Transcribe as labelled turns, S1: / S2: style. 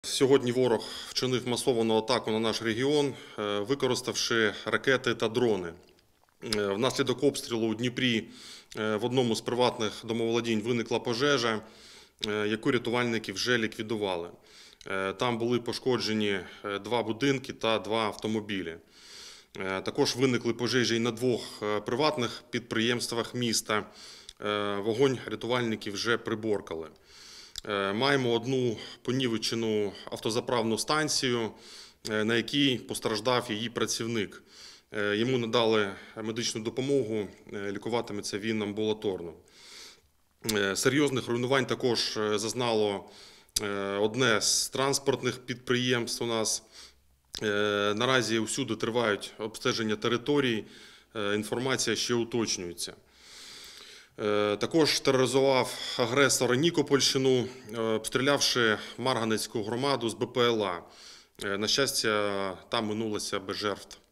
S1: Сьогодні ворог вчинив масовану атаку на наш регіон, використавши ракети та дрони. Внаслідок обстрілу у Дніпрі в одному з приватних домоволодінь виникла пожежа, яку рятувальники вже ліквідували. Там були пошкоджені 2 будинки та 2 автомобілі. Також виникли пожежі і на 2 приватних підприємствах міста. Вогонь рятувальники вже приборкали. Маємо одну понівечену автозаправну станцію, на якій постраждав її працівник. Йому надали медичну допомогу, лікуватиметься він амбулаторно. Серйозних руйнувань також зазнало одне з транспортних підприємств у нас. Наразі усюди тривають обстеження територій, інформація ще уточнюється. Також тероризував агресор Нікопольщину, обстрілявши Марганецьку громаду з БПЛА. На щастя, там минулося без жертв.